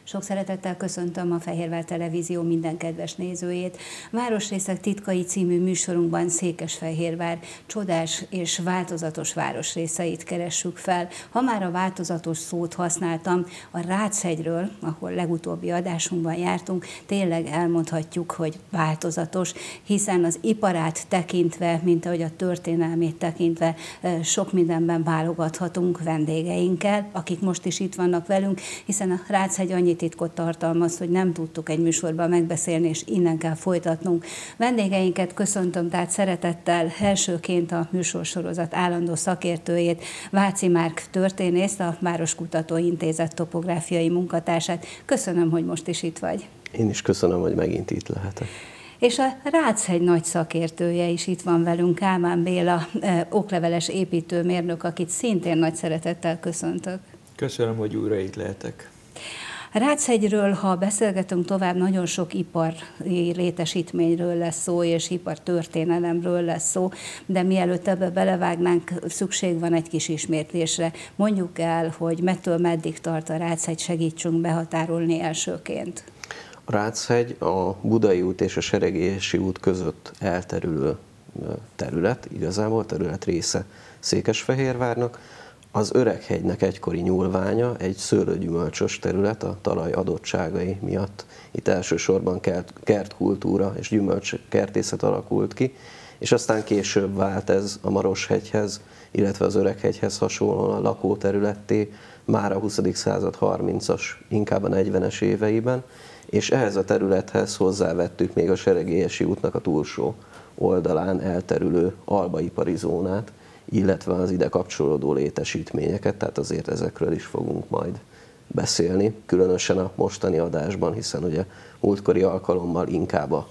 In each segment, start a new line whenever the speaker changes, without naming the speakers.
Sok szeretettel köszöntöm a Fehérvár Televízió minden kedves nézőjét. Városrészek titkai című műsorunkban Székesfehérvár csodás és változatos városrészeit keressük fel. Ha már a változatos szót használtam, a Ráchegyről, ahol legutóbbi adásunkban jártunk, tényleg elmondhatjuk, hogy változatos, hiszen az iparát tekintve, mint ahogy a történelmét tekintve, sok mindenben válogathatunk vendégeinkkel, akik most is itt vannak velünk, hiszen a Ráchegy annyi titkot tartalmaz, hogy nem tudtuk egy műsorban megbeszélni, és innen kell folytatnunk. Vendégeinket köszöntöm tehát szeretettel, elsőként a műsorsorozat állandó szakértőjét, Váci Márk történészt, a Városkutató Intézet topográfiai munkatársát. Köszönöm, hogy most is itt vagy.
Én is köszönöm, hogy megint itt lehetek.
És a Ráchegy nagy szakértője is itt van velünk, Kálmán Béla, okleveles építőmérnök, akit szintén nagy szeretettel köszöntök.
Köszönöm, hogy újra itt lehetek.
Ráchegyről, ha beszélgetünk tovább, nagyon sok ipari létesítményről lesz szó, és ipartörténelemről lesz szó, de mielőtt ebbe belevágnánk, szükség van egy kis ismétlésre. Mondjuk el, hogy mettől meddig tart a Ráchegy, segítsünk behatárolni elsőként.
A Ráchegy a Budai út és a Seregélyesi út között elterülő terület, igazából terület része Székesfehérvárnak. Az Öreghegynek egykori nyúlványa, egy szőlőgyümölcsös terület a talaj adottságai miatt. Itt elsősorban kertkultúra és gyümölcskertészet alakult ki, és aztán később vált ez a Maroshegyhez, illetve az Öreghegyhez hasonlóan a lakóterületté már a 20. század 30-as, inkább a 40-es éveiben, és ehhez a területhez hozzávettük még a Seregélyesi útnak a túlsó oldalán elterülő albaipari zónát, illetve az ide kapcsolódó létesítményeket, tehát azért ezekről is fogunk majd beszélni, különösen a mostani adásban, hiszen ugye múltkori alkalommal inkább a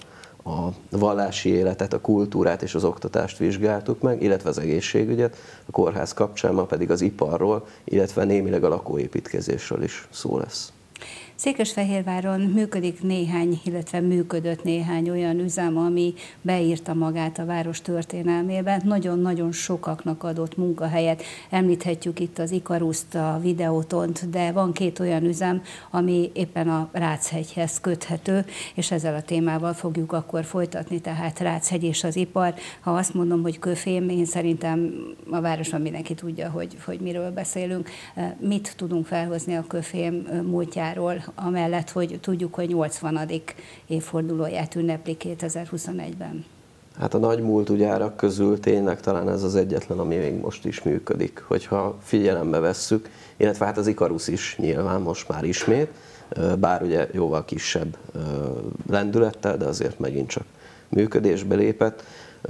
vallási életet, a kultúrát és az oktatást vizsgáltuk meg, illetve az egészségügyet, a kórház kapcsán ma pedig az iparról, illetve némileg a lakóépítkezésről is szó lesz.
Székesfehérváron működik néhány, illetve működött néhány olyan üzem, ami beírta magát a város történelmébe. Nagyon-nagyon sokaknak adott munkahelyet. Említhetjük itt az Ikaruszt, a Videótont, de van két olyan üzem, ami éppen a Ráchegyhez köthető, és ezzel a témával fogjuk akkor folytatni, tehát Ráchegy és az ipar. Ha azt mondom, hogy köfém, én szerintem a városban mindenki tudja, hogy miről beszélünk. Mit tudunk felhozni a köfém múltjáról, amellett, hogy tudjuk, hogy 80. évfordulóját ünnepli 2021-ben.
Hát a nagy múltú gyárak közül tényleg talán ez az egyetlen, ami még most is működik, hogyha figyelembe vesszük, illetve hát az Ikarus is nyilván most már ismét, bár ugye jóval kisebb lendülettel, de azért megint csak működésbe lépett.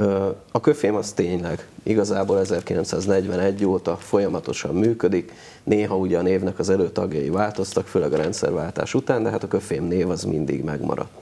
A köfém az tényleg igazából 1941 óta folyamatosan működik, néha ugye a névnek az előtagjai változtak, főleg a rendszerváltás után, de hát a köfém név az mindig megmaradt.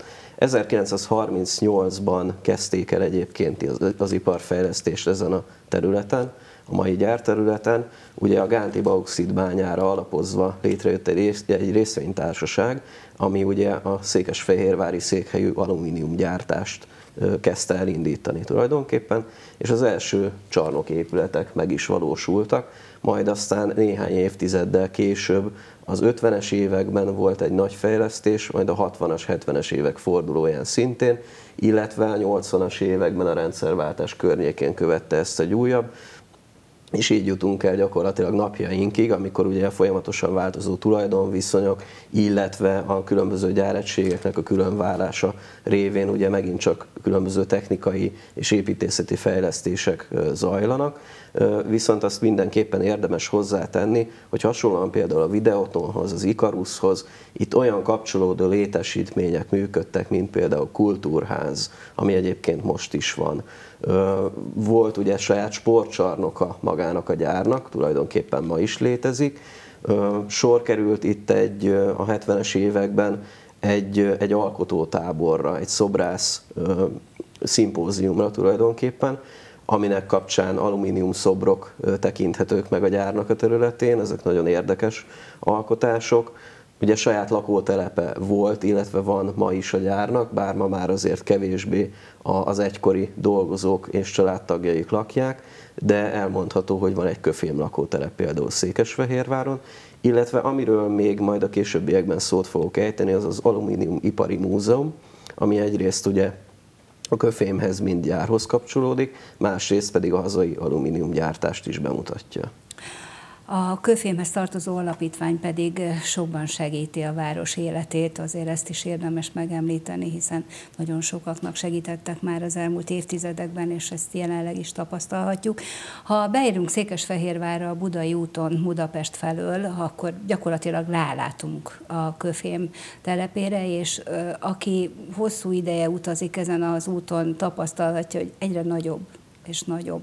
1938-ban kezdték el egyébként az iparfejlesztést ezen a területen, a mai gyárterületen. Ugye a Gánti bauxit bányára alapozva létrejött egy részvénytársaság, ami ugye a székesfehérvári székhelyű alumíniumgyártást kezdte elindítani tulajdonképpen, és az első csarnoképületek meg is valósultak, majd aztán néhány évtizeddel később az 50-es években volt egy nagy fejlesztés, majd a 60-as, 70-es évek fordulóján szintén, illetve a 80-as években a rendszerváltás környékén követte ezt egy újabb, és így jutunk el gyakorlatilag napjainkig, amikor ugye folyamatosan változó tulajdonviszonyok, illetve a különböző gyáregységeknek a különválása révén ugye megint csak különböző technikai és építészeti fejlesztések zajlanak. Viszont azt mindenképpen érdemes hozzátenni, hogy hasonlóan például a Videótonhoz, az Ikarushoz, itt olyan kapcsolódó létesítmények működtek, mint például kultúrház, ami egyébként most is van. Volt ugye saját sportcsarnoka magának a gyárnak, tulajdonképpen ma is létezik. Sor került itt a 70-es években egy alkotótáborra, egy szobrász szimpóziumra tulajdonképpen, aminek kapcsán alumínium szobrok tekinthetők meg a gyárnak a területén, ezek nagyon érdekes alkotások. ugye saját lakótelepe volt, illetve van ma is a gyárnak, bár ma már azért kevésbé az egykori dolgozók és családtagjaik lakják, de elmondható, hogy van egy köfém lakótelep például Székesfehérváron, illetve amiről még majd a későbbiekben szót fogok ejteni, az az Alumíniumipari Múzeum, ami egyrészt ugye a köfémhez, mint gyárhoz kapcsolódik, másrészt pedig a hazai alumíniumgyártást is bemutatja.
A köfémhez tartozó alapítvány pedig sokban segíti a város életét, azért ezt is érdemes megemlíteni, hiszen nagyon sokaknak segítettek már az elmúlt évtizedekben, és ezt jelenleg is tapasztalhatjuk. Ha beérünk Székesfehérvárra a Budai úton Budapest felől, akkor gyakorlatilag rálátunk a köfém telepére, és aki hosszú ideje utazik ezen az úton, tapasztalhatja, hogy egyre nagyobb és nagyobb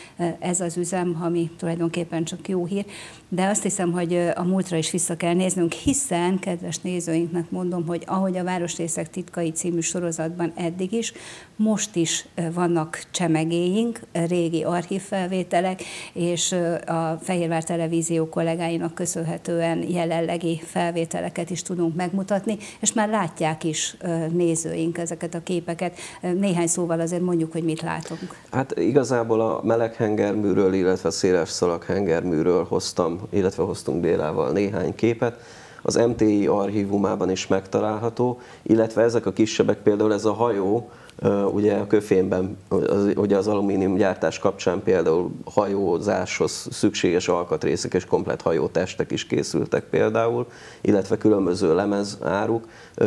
ez az üzem, ami tulajdonképpen csak jó hír, de azt hiszem, hogy a múltra is vissza kell néznünk, hiszen, kedves nézőinknek mondom, hogy ahogy a Városrészek Titkai című sorozatban eddig is, most is vannak csemegéink, régi archívfelvételek, és a Fehérvár Televízió kollégáinak köszönhetően jelenlegi felvételeket is tudunk megmutatni, és már látják is nézőink ezeket a képeket. Néhány szóval azért mondjuk, hogy mit látunk.
Hát igazából a meleg hengerműről, illetve széles szalag hengerműről hoztunk Bélával néhány képet. Az MTI archívumában is megtalálható, illetve ezek a kisebbek, például ez a hajó, ugye a köfémben, ugye az alumíniumgyártás kapcsán például hajózáshoz szükséges alkatrészek és komplett hajótestek is készültek például, illetve különböző lemezáruk.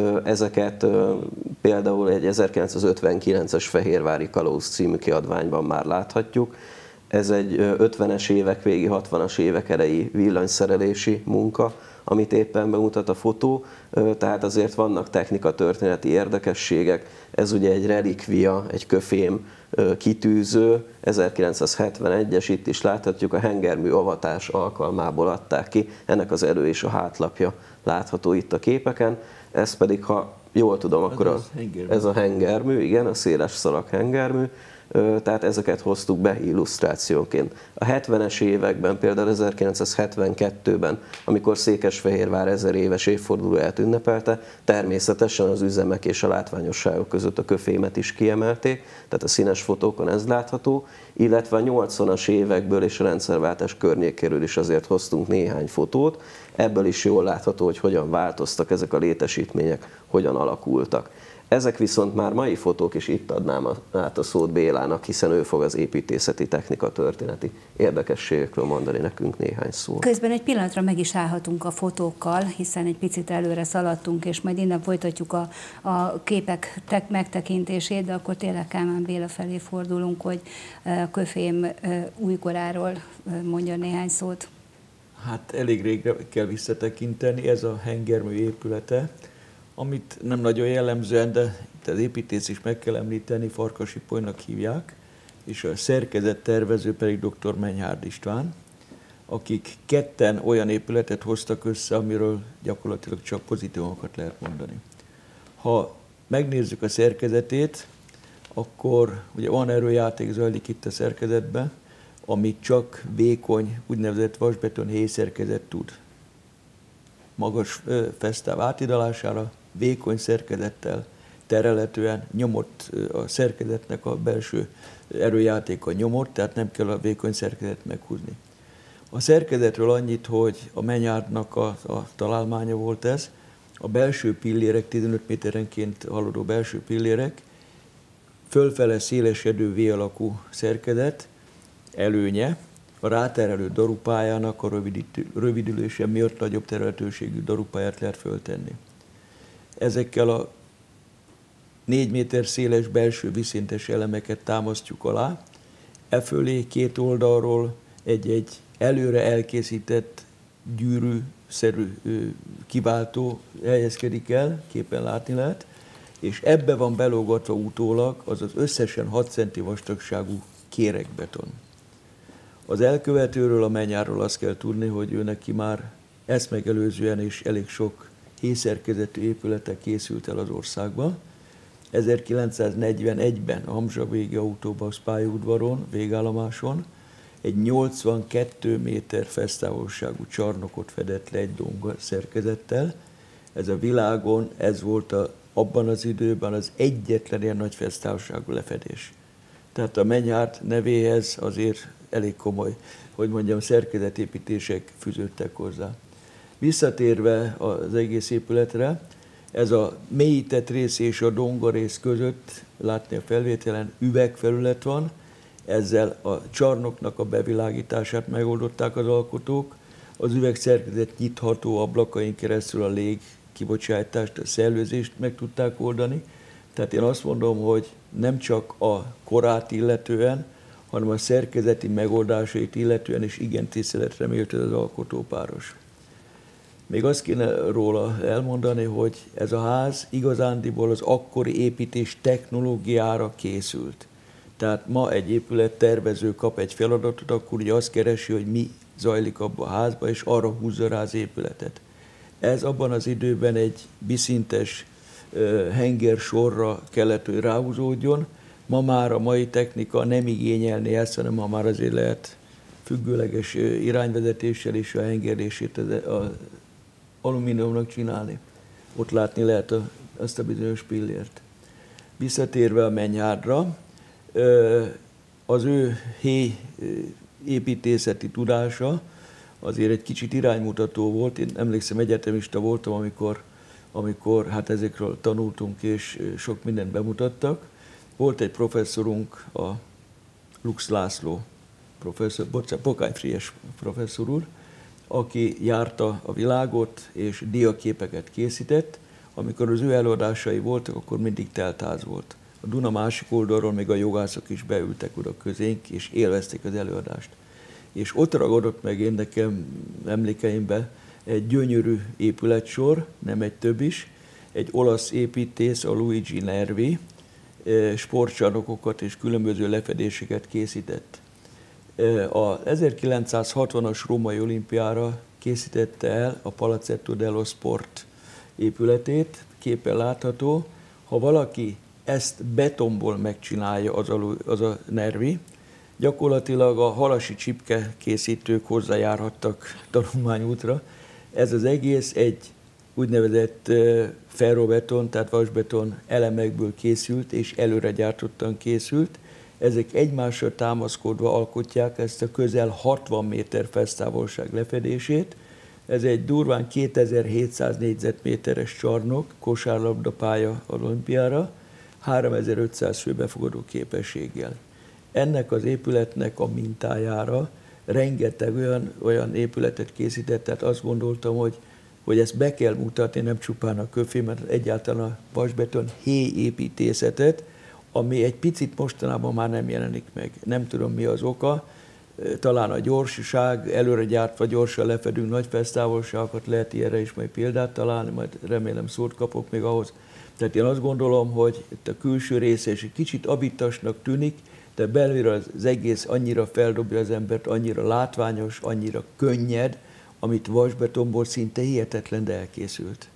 Ezeket például egy 1959-es Fehérvári Kalóz című kiadványban már láthatjuk. Ez egy 50-es évek végi, 60-as évek elejé villanyszerelési munka, amit éppen bemutat a fotó, tehát azért vannak technikatörténeti érdekességek. Ez ugye egy relikvia, egy köfém kitűző, 1971-es, itt is láthatjuk, a hengermű avatás alkalmából adták ki, ennek az elő és a hátlapja látható itt a képeken, ez pedig, ha jól tudom, akkor ez a hengermű, igen, a széles szalag hengermű, tehát ezeket hoztuk be illusztrációként. A 70-es években, például 1972-ben, amikor Székesfehérvár 1000 éves évfordulóját ünnepelte, természetesen az üzemek és a látványosságok között a köfémet is kiemelték, tehát a színes fotókon ez látható, illetve a 80-as évekből és a rendszerváltás környékéről is azért hoztunk néhány fotót, ebből is jól látható, hogy hogyan változtak ezek a létesítmények, hogyan alakultak. Ezek viszont már mai fotók, és itt adnám át a szót Bélának, hiszen ő fog az építészeti, technika, történeti érdekességekről mondani nekünk néhány szót.
Közben egy pillanatra meg is állhatunk a fotókkal, hiszen egy picit előre szaladtunk, és majd innen folytatjuk a képek megtekintését, de akkor tényleg Kálmán Béla felé fordulunk, hogy a köfém újkoráról mondja néhány szót.
Hát elég régre kell visszatekinteni, ez a hengermű épülete, amit nem nagyon jellemzően, de itt az építész is meg kell említeni, Farkasi Polynak hívják, és a szerkezettervező pedig dr. Menyhárd István, akik ketten olyan épületet hoztak össze, amiről gyakorlatilag csak pozitívumokat lehet mondani. Ha megnézzük a szerkezetét, akkor ugye van erőjáték zajlik itt a szerkezetben, amit csak vékony, úgynevezett vasbeton héjszerkezet tud. Magas fesztáv átidalására, vékony szerkezettel terelhetően nyomott a szerkezetnek a belső erőjátéka nyomott, tehát nem kell a vékony szerkezetet meghúzni. A szerkezetről annyit, hogy a Menyhárdnak a találmánya volt ez, a belső pillérek, 15 méterenként haladó belső pillérek, fölfele szélesedő V-alakú szerkezet, előnye, a ráterelő darupájának a rövidülése miatt nagyobb terhelhetőségű darupáját lehet föltenni. Ezekkel a 4 méter széles belső viszintes elemeket támasztjuk alá, e fölé két oldalról egy előre elkészített gyűrűszerű kiváltó helyezkedik el, képen látni lehet, és ebbe van belógatva utólag az összesen 6 cm vastagságú kéregbeton. Az elkövetőről, a Menyhárról azt kell tudni, hogy ő neki már ezt megelőzően is elég sok héjszerkezetű épülete készült el az országban. 1941-ben a Hamzsa-végi autóbusz pályaudvaron, végállomáson egy 82 méter fesztávolságú csarnokot fedett le egy domb szerkezettel, ez a világon, ez volt abban az időben az egyetlen ilyen nagy fesztávolságú lefedés. Tehát a Mennyhárd nevéhez azért elég komoly, hogy mondjam, szerkezetépítések fűződtek hozzá. Visszatérve az egész épületre, ez a mélyített rész és a donga rész között, látni a felvételen, üvegfelület van, ezzel a csarnoknak a bevilágítását megoldották az alkotók, az üvegszerkezet nyitható ablakain keresztül a légkibocsátást, a szellőzést meg tudták oldani. Tehát én azt mondom, hogy nem csak a korát illetően, hanem a szerkezeti megoldásait illetően is igen tiszteletre méltó az alkotópáros. Még azt kéne róla elmondani, hogy ez a ház igazándiból az akkori építés technológiára készült. Tehát ma egy épülettervező kap egy feladatot, akkor ugye azt keresi, hogy mi zajlik abban a házban, és arra húzza rá az épületet. Ez abban az időben egy biszintes hengersorra kellett, hogy ráhúzódjon. Ma már a mai technika nem igényelné ezt, hanem ma már azért lehet függőleges irányvezetéssel is a hengerését az alumíniumnak csinálni. Ott látni lehet azt a bizonyos pillért. Visszatérve a Mennyhárdra, az ő héj építészeti tudása azért egy kicsit iránymutató volt. Én emlékszem, egyetemista voltam, amikor hát ezekről tanultunk, és sok mindent bemutattak. Volt egy professzorunk, a Lux László professzor, Pokály Frigyes professzor úr, aki járta a világot, és diaképeket készített. Amikor az ő előadásai voltak, akkor mindig teltház volt. A Duna másik oldalról még a jogászok is beültek oda közénk, és élvezték az előadást. És ott ragadott meg én nekem emlékeimbe egy gyönyörű épületsor, nem egy több is, egy olasz építész, a Luigi Nervi, sportcsarnokokat és különböző lefedéseket készített. A 1960-as római olimpiára készítette el a Palazzetto dello Sport épületét, képen látható. Ha valaki ezt betonból megcsinálja, az a Nervi, gyakorlatilag a halasi csipke készítők hozzájárhattak tanulmányútra. Ez az egész egy úgynevezett ferrobeton, tehát vasbeton elemekből készült, és előre gyártottan készült. Ezek egymással támaszkodva alkotják ezt a közel 60 méter fesztávolság lefedését. Ez egy durván 2700 négyzetméteres csarnok, kosárlabdapálya az olimpiára, 3500 fő befogadó képességgel. Ennek az épületnek a mintájára rengeteg olyan épületet készített, tehát azt gondoltam, hogy ezt be kell mutatni, nem csupán a kőfémet, egyáltalán a vasbeton héjépítészetet, ami egy picit mostanában már nem jelenik meg. Nem tudom, mi az oka, talán a gyorsaság, előre gyártva gyorsan lefedünk nagy fesztávolságokat, lehet ilyenre is majd példát találni, majd remélem szót kapok még ahhoz. Tehát én azt gondolom, hogy itt a külső része is egy kicsit abitasnak tűnik, de belülről az egész annyira feldobja az embert, annyira látványos, annyira könnyed, amit vasbetonból szinte hihetetlen, de elkészült.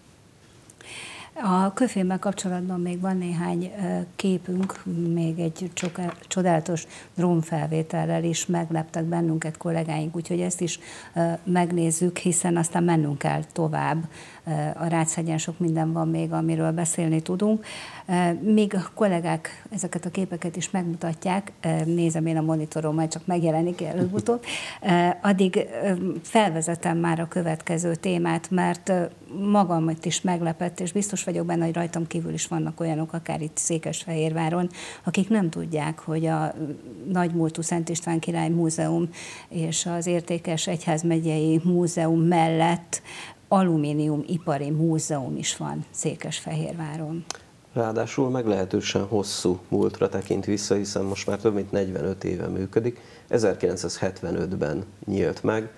A kőfémmel kapcsolatban még van néhány képünk, még egy csodálatos drónfelvétellel is megleptek bennünket kollégáink, úgyhogy ezt is megnézzük, hiszen aztán mennünk kell tovább. A Rácz-hegyen sok minden van még, amiről beszélni tudunk. Míg a kollégák ezeket a képeket is megmutatják, nézem én a monitoron, majd csak megjelenik előbb-utóbb, addig felvezetem már a következő témát, mert magamat is meglepett, és biztos vagyok benne, hogy rajtam kívül is vannak olyanok, akár itt Székesfehérváron, akik nem tudják, hogy a nagymúltú Szent István Király Múzeum és az Értékes Egyházmegyei Múzeum mellett alumíniumipari múzeum is van Székesfehérváron. Ráadásul
meglehetősen hosszú múltra tekint vissza, hiszen most már több mint 45 éve működik. 1975-ben nyílt meg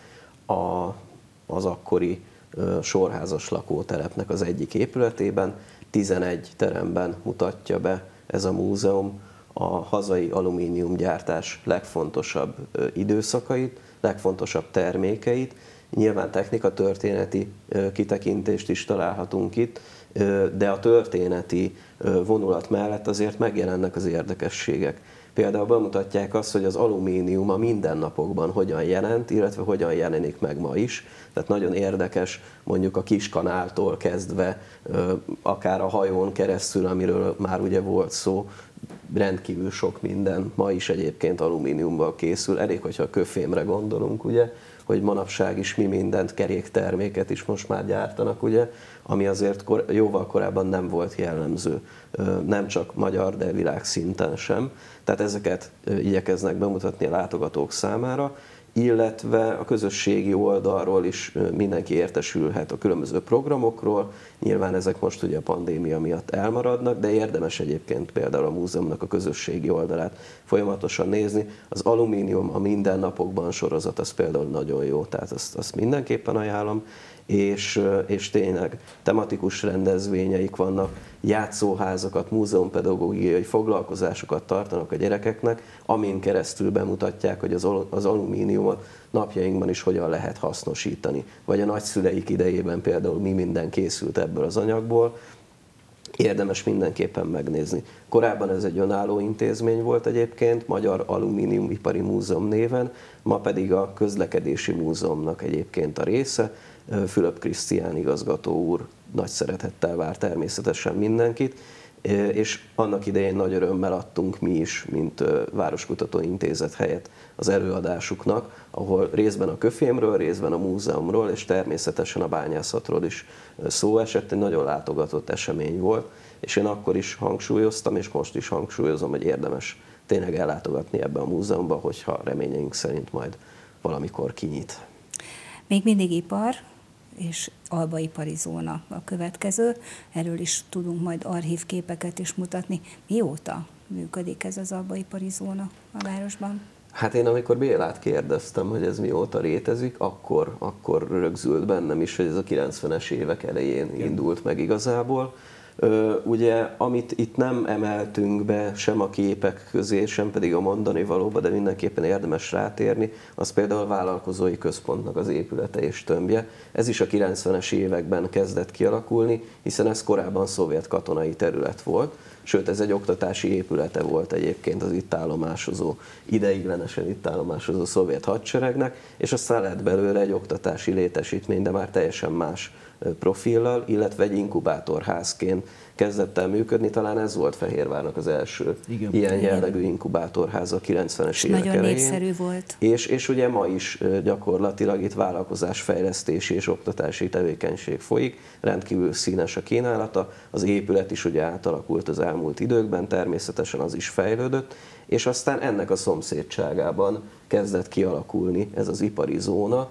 az akkori sorházas lakótelepnek az egyik épületében. 11 teremben mutatja be ez a múzeum a hazai alumíniumgyártás legfontosabb időszakait, legfontosabb termékeit. Nyilván technikatörténeti kitekintést is találhatunk itt, de a történeti vonulat mellett azért megjelennek az érdekességek. például bemutatják azt, hogy az alumínium a mindennapokban hogyan jelent, illetve hogyan jelenik meg ma is. Tehát nagyon érdekes, mondjuk a Kiskanáltól kezdve, akár a hajón keresztül, amiről már ugye volt szó, rendkívül sok minden ma is egyébként alumíniumból készül. Elég, hogyha a köfémre gondolunk, ugye, hogy manapság is mi mindent, kerékterméket is most már gyártanak, ugye, ami azért jóval korábban nem volt jellemző, nem csak magyar, de világszinten sem. Tehát ezeket igyekeznek bemutatni a látogatók számára, illetve a közösségi oldalról is mindenki értesülhet a különböző programokról. Nyilván ezek most ugye a pandémia miatt elmaradnak, de érdemes egyébként például a múzeumnak a közösségi oldalát folyamatosan nézni. Az Alumínium a mindennapokban sorozat, az például nagyon jó, tehát azt mindenképpen ajánlom. És tényleg tematikus rendezvényeik vannak, játszóházakat, múzeumpedagógiai foglalkozásokat tartanak a gyerekeknek, amin keresztül bemutatják, hogy az alumíniumot napjainkban is hogyan lehet hasznosítani. Vagy a nagyszüleik idejében például mi minden készült ebből az anyagból, érdemes mindenképpen megnézni. Korábban ez egy önálló intézmény volt egyébként, Magyar Alumíniumipari Múzeum néven, ma pedig a Közlekedési Múzeumnak egyébként a része. Fülöp Krisztián igazgató úr nagy szeretettel vár természetesen mindenkit, és annak idején nagy örömmel adtunk mi is, mint Városkutató Intézet helyett az előadásuknak, ahol részben a köfémről, részben a múzeumról, és természetesen a bányászatról is szó esett, egy nagyon látogatott esemény volt, és én akkor is hangsúlyoztam, és most is hangsúlyozom, hogy érdemes tényleg ellátogatni ebbe a múzeumba, hogyha reményeink szerint majd valamikor kinyit.
Még mindig ipar és albaipari zóna a következő. Erről is tudunk majd archívképeket is mutatni. Mióta működik ez az albaipari zóna a városban?
Hát én amikor Bélát kérdeztem, hogy ez mióta létezik, akkor rögzült bennem is, hogy ez a 90-es évek elején indult meg igazából. Ugye, amit itt nem emeltünk be sem a képek közé, sem pedig a mondani valóba, de mindenképpen érdemes rátérni, az például a vállalkozói központnak az épülete és tömbje. Ez is a 90-es években kezdett kialakulni, hiszen ez korábban szovjet katonai terület volt, sőt ez egy oktatási épülete volt egyébként az itt állomásozó, ideiglenesen itt állomásozó szovjet hadseregnek, és aztán lett belőle egy oktatási létesítmény, de már teljesen más profillal, illetve egy inkubátorházként kezdett el működni. Talán ez volt Fehérvárnak az első ilyen jellegű inkubátorháza a 90-es évek
nagyon
elején.
népszerű volt.
És ugye ma is gyakorlatilag itt vállalkozásfejlesztési és oktatási tevékenység folyik, rendkívül színes a kínálata, az épület is ugye átalakult az elmúlt időkben, természetesen az is fejlődött, és aztán ennek a szomszédságában kezdett kialakulni ez az ipari zóna,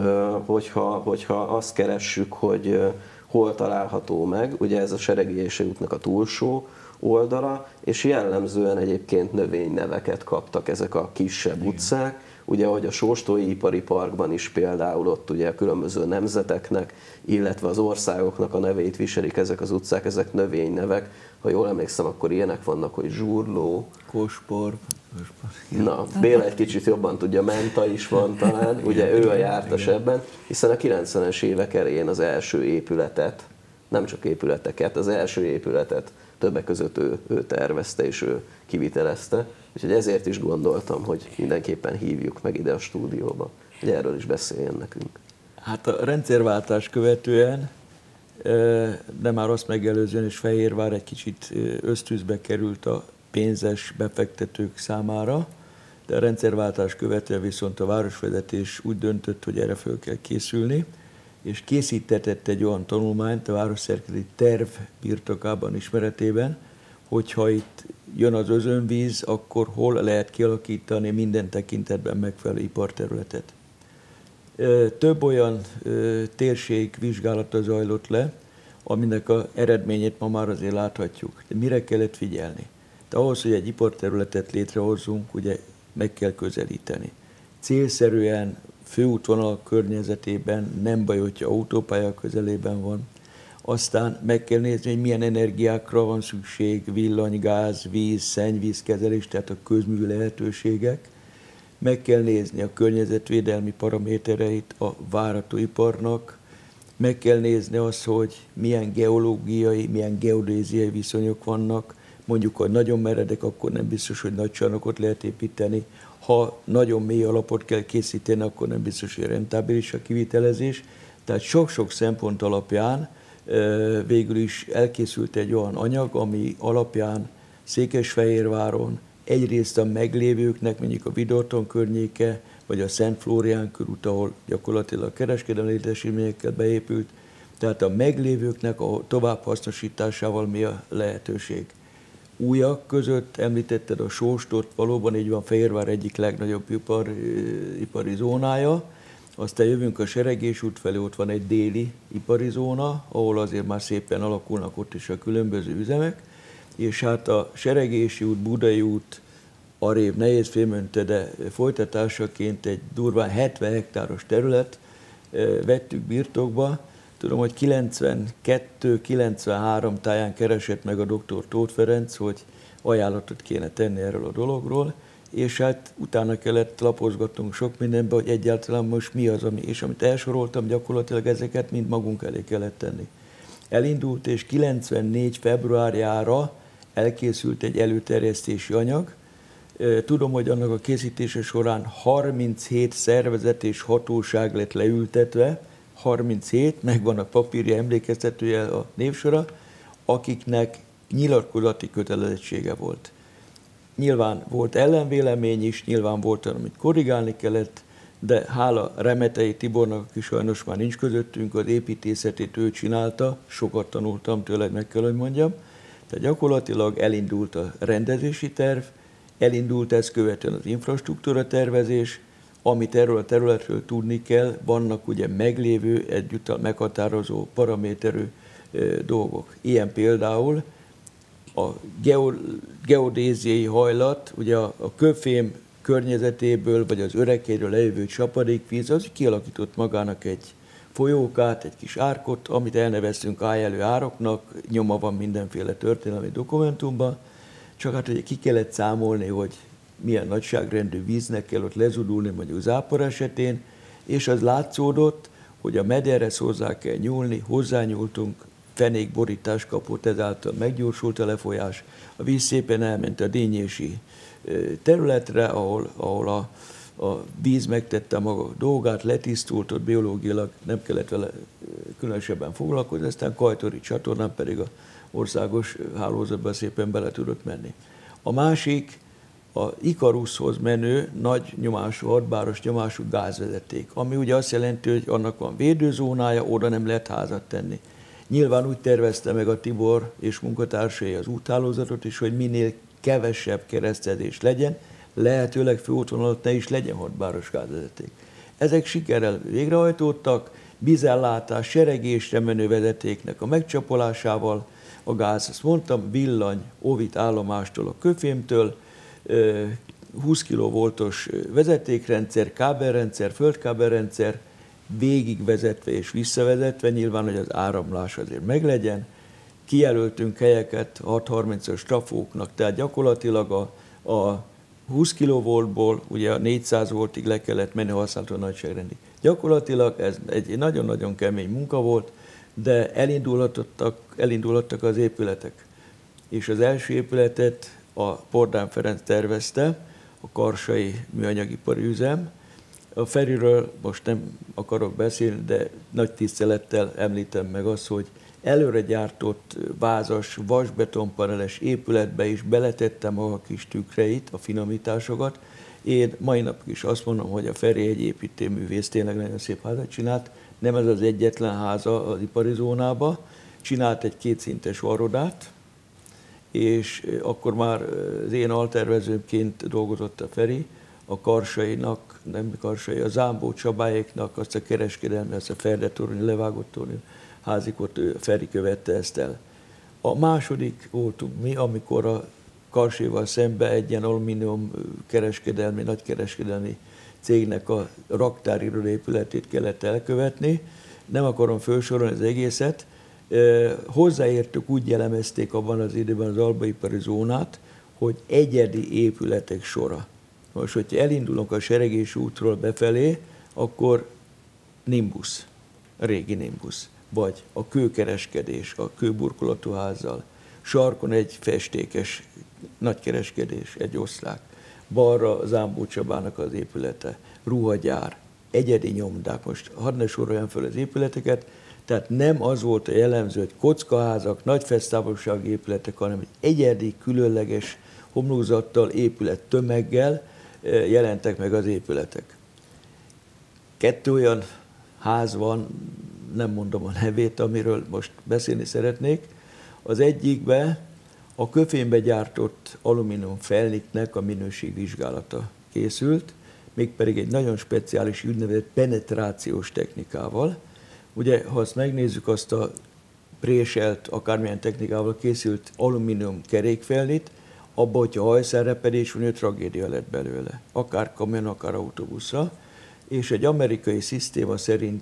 hogyha azt keressük, hogy hol található meg, ugye ez a Seregélyesi útnak a túlsó oldala, és jellemzően egyébként növényneveket kaptak ezek a kisebb utcák, ugye ahogy a Sóstói Ipari Parkban is például ott ugye a különböző nemzeteknek, illetve az országoknak a neveit viselik ezek az utcák, ezek növénynevek. Ha jól emlékszem, akkor ilyenek vannak, hogy Zsurló,
Kospor.
Na, Béla egy kicsit jobban tudja, Menta is van talán, ugye ő a jártas ebben, hiszen a 90-es évek elején az első épületet, nem csak épületeket, az első épületet többek között ő tervezte és ő kivitelezte, úgyhogy ezért is gondoltam, hogy mindenképpen hívjuk meg ide a stúdióba, hogy erről is beszéljen nekünk.
Hát a rendszerváltás követően, de már azt megelőzően is Fehérvár egy kicsit ösztűzbe került a pénzes befektetők számára, de a rendszerváltás követően viszont a városvezetés úgy döntött, hogy erre föl kell készülni, és készítetett egy olyan tanulmányt a városszerkezeti terv birtokában, ismeretében, hogyha itt jön az özönvíz, akkor hol lehet kialakítani minden tekintetben megfelelő iparterületet. Több olyan térség vizsgálata zajlott le, aminek az eredményét ma már azért láthatjuk. De mire kellett figyelni? De ahhoz, hogy egy iparterületet létrehozzunk, ugye meg kell közelíteni. Célszerűen főútvonal környezetében nem baj, hogyha autópálya közelében van. Aztán meg kell nézni, hogy milyen energiákra van szükség, villany, gáz, víz, szennyvízkezelés, tehát a közmű lehetőségek. Meg kell nézni a környezetvédelmi paramétereit a várható iparnak, meg kell nézni azt, hogy milyen geológiai, milyen geodéziai viszonyok vannak, mondjuk, hogy nagyon meredek, akkor nem biztos, hogy nagy csarnokot lehet építeni. Ha nagyon mély alapot kell készíteni, akkor nem biztos, hogy rentábilis a kivitelezés. Tehát sok-sok szempont alapján végül is elkészült egy olyan anyag, ami alapján Székesfehérváron egyrészt a meglévőknek, mondjuk a Vidorton környéke, vagy a Szent Flórián körút, ahol gyakorlatilag kereskedelmi létesítményekkel beépült, tehát a meglévőknek a továbbhasznosításával mi a lehetőség. Újak között említetted a Sóstot, valóban így van, Fehérvár egyik legnagyobb ipari zónája. Aztán jövünk a Seregés út felé, ott van egy déli ipari zóna, ahol azért már szépen alakulnak ott is a különböző üzemek. És hát a Seregési út, Budai út, arrébb Nehézfémönte, de folytatásaként egy durván 70 hektáros terület vettük birtokba. Tudom, hogy 92-93 táján keresett meg a dr. Tóth Ferenc, hogy ajánlatot kéne tenni erről a dologról, és hát utána kellett lapozgatnunk sok mindenbe, hogy egyáltalán most mi az, és amit elsoroltam, gyakorlatilag ezeket mind magunk elé kellett tenni. Elindult, és 94 februárjára elkészült egy előterjesztési anyag. Tudom, hogy annak a készítése során 37 szervezet és hatóság lett leültetve, 37, megvan a papírja, emlékeztetője, a névsora, akiknek nyilatkozati kötelezettsége volt. Nyilván volt ellenvélemény is, nyilván volt olyan, amit korrigálni kellett, de hála Remetei Tibornak, aki sajnos már nincs közöttünk, az építészetét ő csinálta, sokat tanultam tőle, meg kell, hogy mondjam. Tehát gyakorlatilag elindult a rendezési terv, elindult ezt követően az infrastruktúra tervezés, amit erről a területről tudni kell, vannak ugye meglévő, egyúttal meghatározó paraméterű dolgok. Ilyen például a geodéziai hajlat, ugye a kőfém környezetéből, vagy az öregkéről lejövő csapadékvíz, az kialakított magának egy folyókát, egy kis árkot, amit elneveztünk ájelő ároknak, nyoma van mindenféle történelmi dokumentumban, csak hát ugye ki kellett számolni, hogy milyen nagyságrendű víznek kell ott lezudulni, mondjuk zápor esetén, és az látszódott, hogy a mederhez hozzá kell nyúlni, hozzányúltunk, fenékborítás kapott, ezáltal meggyorsult a lefolyás. A víz szépen elment a Dínyési területre, ahol a víz megtette maga dolgát, letisztult, ott biológiailag nem kellett vele különösebben foglalkozni, aztán Kajtori csatornán pedig az országos hálózatban szépen bele tudott menni. A másik, a Ikaruszhoz menő nagy nyomású, 6 báros nyomású gázvezeték, ami ugye azt jelenti, hogy annak van védőzónája, oda nem lehet házat tenni. Nyilván úgy tervezte meg a Tibor és munkatársai az úthálózatot is, hogy minél kevesebb keresztezés legyen, lehetőleg főútvonalon ne is legyen 6 báros gázvezeték. Ezek sikerrel végrehajtottak, vízellátás, Seregésre menő vezetéknek a megcsapolásával, a gáz, azt mondtam, villany, óvit állomástól a kőfémtől, 20 kV-os vezetékrendszer, kábelrendszer, földkábelrendszer, végigvezetve és visszavezetve, nyilván, hogy az áramlás azért meglegyen. Kijelöltünk helyeket 630-as trafóknak, tehát gyakorlatilag a 20 kV-ból ugye a 400 voltig le kellett menni használható nagyságrendig. Gyakorlatilag ez egy nagyon-nagyon kemény munka volt, de elindulhattak az épületek. És az első épületet a Pordán Ferenc tervezte, a Karsai műanyagipari üzem. A Feriről most nem akarok beszélni, de nagy tisztelettel említem meg azt, hogy előre gyártott vázas, vasbetonpaneles épületbe is beletettem a kis tükreit, a finomításokat. Én mai napig is azt mondom, hogy a Feri egy építőművész tényleg nagyon szép házat csinált. Nem ez az egyetlen háza az ipari zónába. Csinált egy kétszintes varrodát, és akkor már az én altervezőmként dolgozott a Feri, a Karsainak, nem Karsai, a Zámbó Csabáéknak azt a kereskedelmi, azt a Ferdetorony, levágott torony házikot Feri követte ezt el. A második voltunk mi, amikor a Karsaival szembe egy ilyen alumínium kereskedelmi, nagykereskedelmi cégnek a raktáriról épületét kellett elkövetni. Nem akarom felsorolni az egészet. Hozzáértük, úgy jellemezték abban az időben az albaipari zónát, hogy egyedi épületek sora. Most, hogyha elindulunk a Seregési útról befelé, akkor Nimbus, a régi Nimbus, vagy a kőkereskedés, a kőburkolatú házzal, sarkon egy festékes nagykereskedés, egy oszlák, balra Zámbó Csabának az épülete, ruhagyár, egyedi nyomdák, most hadd ne soroljam föl az épületeket, tehát nem az volt a jellemző, hogy kockaházak, nagy fesztávolsági épületek, hanem egy egyedi, különleges homlokzattal, épület tömeggel jelentek meg az épületek. 2 olyan ház van, nem mondom a nevét, amiről most beszélni szeretnék. Az egyikbe a köfénbe gyártott alumínium felniknek a minőségvizsgálata készült, mégpedig egy nagyon speciális úgynevezett penetrációs technikával. Ugye, ha azt megnézzük, azt a préselt, akármilyen technikával készült alumínium kerékfelnit, abban, hogyha hajszálrepedés van, tragédia lett belőle. Akár kamion, akár autóbuszra. És egy amerikai szisztéma szerint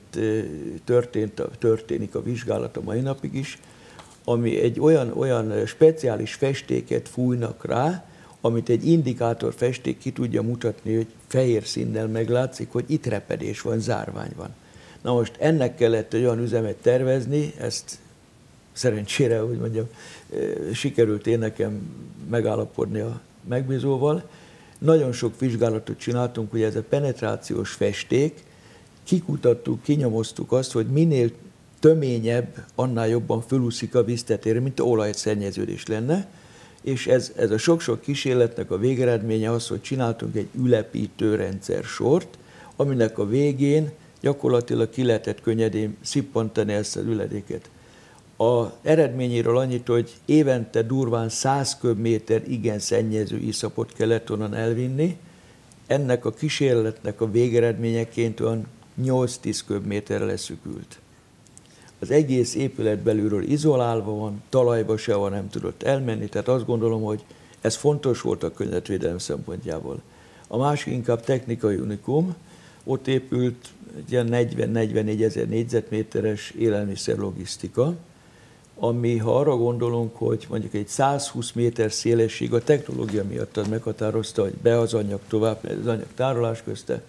történik a vizsgálat a mai napig is, ami egy olyan speciális festéket fújnak rá, amit egy indikátor festék ki tudja mutatni, hogy fehér színnel meglátszik, hogy itt repedés van, zárvány van. Na most ennek kellett egy olyan üzemet tervezni, ezt szerencsére, hogy mondjam, sikerült én nekem megállapodni a megbízóval. Nagyon sok vizsgálatot csináltunk, hogy ez a penetrációs festék, kikutattuk, kinyomoztuk azt, hogy minél töményebb, annál jobban fölúszik a víztetére, mint olajszennyeződés lenne, és ez a sok-sok kísérletnek a végeredménye az, hogy csináltunk egy ülepítő rendszer sort, aminek a végén gyakorlatilag ki lehetett könnyedén szippantani ezt az üledéket. Az eredményéről annyit, hogy évente durván 100 köbméter igen szennyező iszapot kellett onnan elvinni, ennek a kísérletnek a végeredményeként olyan 8-10 köbméterre leszűkült. Az egész épület belülről izolálva van, talajba sehova nem tudott elmenni, tehát azt gondolom, hogy ez fontos volt a környezetvédelem szempontjából. A másik inkább technikai unikum, ott épült egy ilyen 40-44 ezer négyzetméteres élelmiszerlogisztika, ami, ha arra gondolunk, hogy mondjuk egy 120 méter szélesség a technológia miatt az meghatározta, hogy be az anyag tovább, az anyag tárolás közte,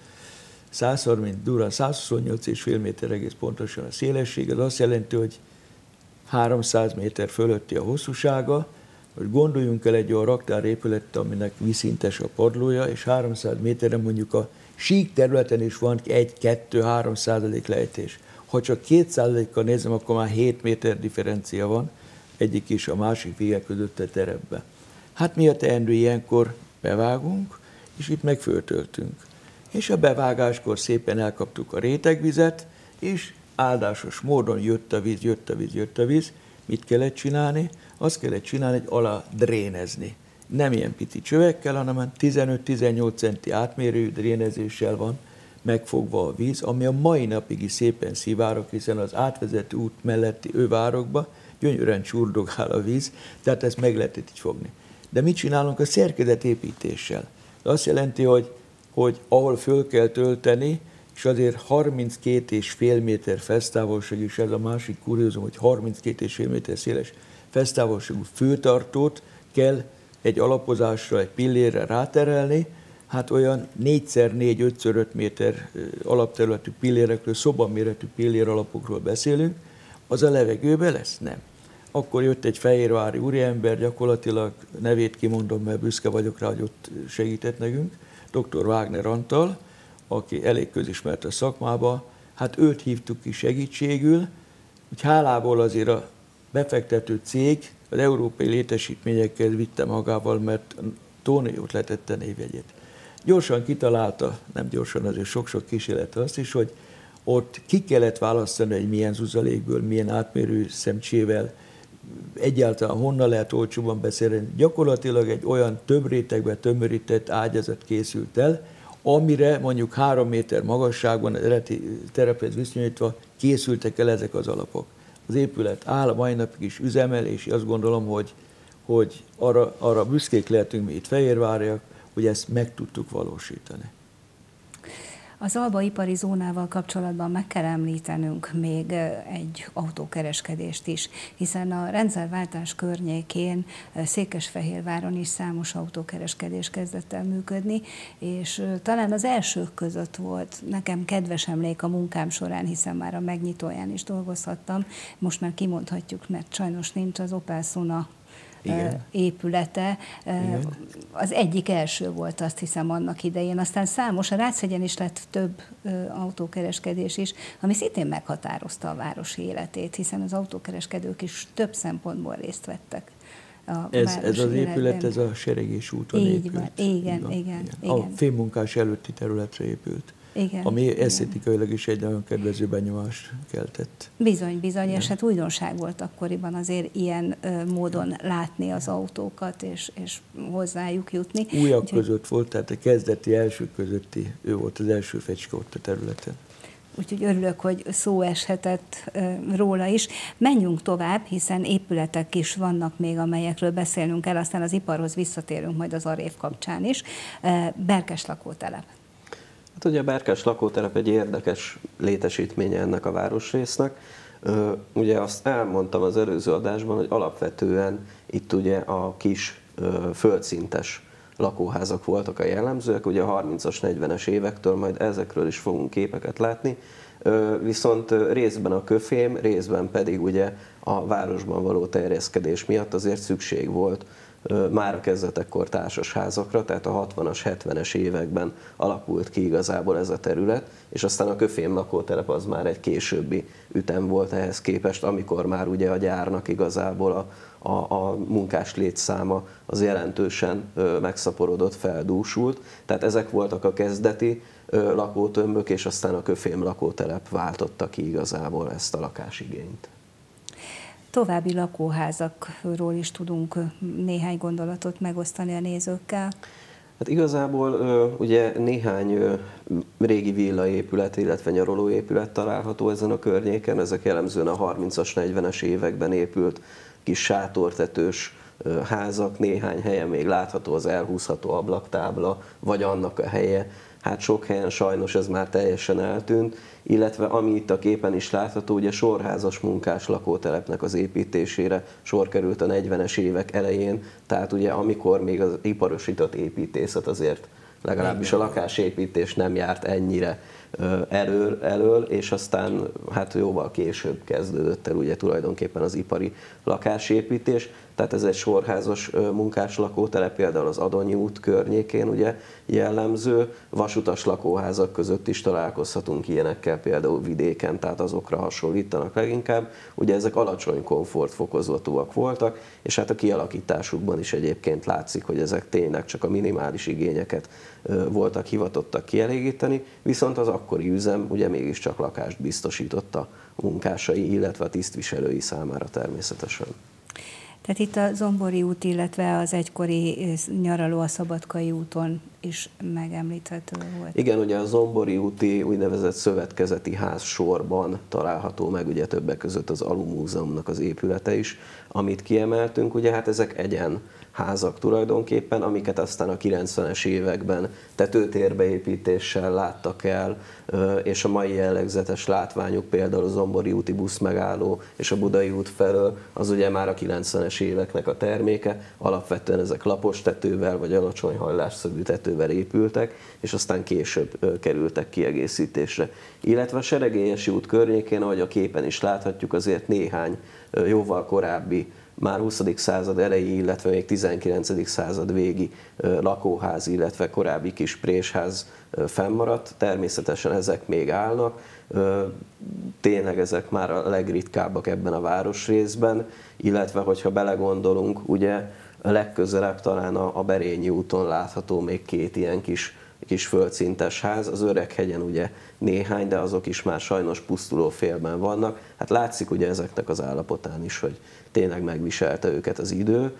130, durván 128,5 méter egész pontosan a szélesség, ez azt jelenti, hogy 300 méter fölötti a hosszúsága, hogy gondoljunk el egy olyan raktárépületet, aminek vízszintes a padlója, és 300 méterre mondjuk a sík területen is van 1-2-3% lejtés. Ha csak 2%-kal nézem, akkor már 7 méter differencia van, egyik is a másik vége között a terepbe. Hát mi a teendő ilyenkor? Bevágunk, és itt meg föltöltünk. És a bevágáskor szépen elkaptuk a rétegvizet, és áldásos módon jött a víz. Mit kellett csinálni? Azt kellett csinálni, hogy alá drénezni. Nem ilyen pici csövekkel, hanem 15-18 centi átmérőjű drénezéssel van megfogva a víz, ami a mai napig is szépen szivárog, hiszen az átvezető út melletti övárokba gyönyörűen csurdogál a víz, tehát ezt meg lehetett így fogni. De mit csinálunk a szerkezetépítéssel? Azt jelenti, hogy ahol föl kell tölteni, és azért 32,5 méter fesztávolság, és ez a másik kuriózum, hogy 32,5 méter széles fesztávolságú főtartót kell egy alapozásra, egy pillérre ráterelni, hát olyan 4x4-5x5 méter alapterületű pillérekről, szobaméretű pillér alapokról beszélünk, az a levegőben lesz? Nem. Akkor jött egy fehérvári úriember, gyakorlatilag nevét kimondom, mert büszke vagyok rá, hogy ott segített nekünk, dr. Wagner Antal, aki elég közismert a szakmába, hát őt hívtuk ki segítségül, hogy hálából azért a befektető cég az európai létesítményekkel vitte magával, mert Tóni ott letette névjegyét. Gyorsan kitalálta, nem gyorsan, azért sok-sok kísérlet azt is, hogy ott ki kellett választani, hogy milyen zuzalékből, milyen átmérő szemcsével, egyáltalán honnan lehet olcsóban beszélni. Gyakorlatilag egy olyan több rétegbe tömörített ágyazat készült el, amire mondjuk 3 méter magasságban, eredeti terephez viszonyítva készültek el ezek az alapok. Az épület áll, a mai napig is üzemel, és azt gondolom, hogy arra büszkék lehetünk mi itt fehérváriak, hogy ezt meg tudtuk valósítani.
Az Alba ipari zónával kapcsolatban meg kell említenünk még egy autókereskedést is, hiszen a rendszerváltás környékén Székesfehérváron is számos autókereskedés kezdett el működni, és talán az elsők között volt nekem kedves emlék a munkám során, hiszen már a megnyitóján is dolgozhattam, most már kimondhatjuk, mert sajnos nincs, az Opel Sona épülete. Igen. Az egyik első volt, azt hiszem, annak idején. Aztán számos, a Ráchegyen is lett több autókereskedés is, ami szintén meghatározta a város életét, hiszen az autókereskedők is több szempontból részt vettek.
Ez az épület, ez a Seregés úton épült.
Van. Igen.
A fémmunkás előtti területre épült.
Igen,
ami esztétikailag is egy nagyon kedvező benyomást keltett.
Bizony, és hát újdonság volt akkoriban azért ilyen módon látni az autókat, és hozzájuk jutni.
Újak között volt, tehát a kezdeti elsők közötti, ő volt az első fecske ott a területen.
Úgyhogy örülök, hogy szó eshetett róla is. Menjünk tovább, hiszen épületek is vannak még, amelyekről beszélnünk kell, aztán az iparhoz visszatérünk majd az Arév kapcsán is. Berkes lakótelep.
Hát ugye a Berkes lakótelep egy érdekes létesítménye ennek a városrésznek. Ugye azt elmondtam az előző adásban, hogy alapvetően itt ugye a kis földszintes lakóházak voltak a jellemzőek, ugye a 30-as, 40-es évektől majd ezekről is fogunk képeket látni, viszont részben a köfém, részben pedig ugye a városban való terjeszkedés miatt azért szükség volt már a kezdetekkor társasházakra, tehát a 60-as, 70-es években alakult ki igazából ez a terület, és aztán a köfém lakótelep az már egy későbbi ütem volt ehhez képest, amikor már ugye a gyárnak igazából a munkás létszáma az jelentősen megszaporodott, feldúsult, tehát ezek voltak a kezdeti lakótömbök, és aztán a köfém lakótelep váltotta ki igazából ezt a lakásigényt.
További lakóházakról is tudunk néhány gondolatot megosztani a nézőkkel.
Hát igazából ugye néhány régi villaépület, illetve nyaralóépület található ezen a környéken. Ezek jellemzően a 30-as, 40-es években épült kis sátortetős házak, néhány helyen még látható az elhúzható ablaktábla, vagy annak a helye. Hát sok helyen sajnos ez már teljesen eltűnt, illetve ami itt a képen is látható, ugye sorházas munkás lakótelepnek az építésére sor került a 40-es évek elején, tehát ugye amikor még az iparosított építészet azért legalábbis a lakásépítés nem járt ennyire elől, és aztán hát jóval később kezdődött el ugye tulajdonképpen az ipari lakásépítés. Tehát ez egy sorházas munkás lakótelep, például az Adonyi út környékén ugye jellemző, vasutas lakóházak között is találkozhatunk ilyenekkel, például vidéken, tehát azokra hasonlítanak leginkább. Ugye ezek alacsony komfortfokozatúak voltak, és hát a kialakításukban is egyébként látszik, hogy ezek tényleg csak a minimális igényeket voltak hivatottak kielégíteni, viszont az akkori üzem ugye mégiscsak lakást biztosított a munkásai, illetve a tisztviselői számára természetesen.
Tehát itt a Zombori út, illetve az egykori nyaraló a Szabadkai úton is megemlíthető volt.
Igen, ugye a Zombori úti úgynevezett szövetkezeti ház sorban található meg ugye többek között az Alumúzeumnak az épülete is, amit kiemeltünk, ugye hát ezek egyenházak tulajdonképpen, amiket aztán a 90-es években tetőtérbeépítéssel láttak el, és a mai jellegzetes látványuk például a Zombori úti buszmegálló és a Budai út felől, az ugye már a 90-es éveknek a terméke, alapvetően ezek lapos tetővel vagy alacsony hajlásszögű tetővel épültek, és aztán később kerültek kiegészítésre. Illetve a Seregélyesi út környékén, ahogy a képen is láthatjuk, azért néhány jóval korábbi, már 20. század elejé, illetve még 19. század végi lakóház, illetve korábbi kis présház fennmaradt. Természetesen ezek még állnak. Tényleg ezek már a legritkábbak ebben a városrészben, illetve hogyha belegondolunk, ugye legközelebb talán a Berényi úton látható még két ilyen kis földszintes ház, az Öreghegyen ugye néhány, de azok is már sajnos pusztuló félben vannak. Hát látszik ugye ezeknek az állapotán is, hogy tényleg megviselte őket az idő,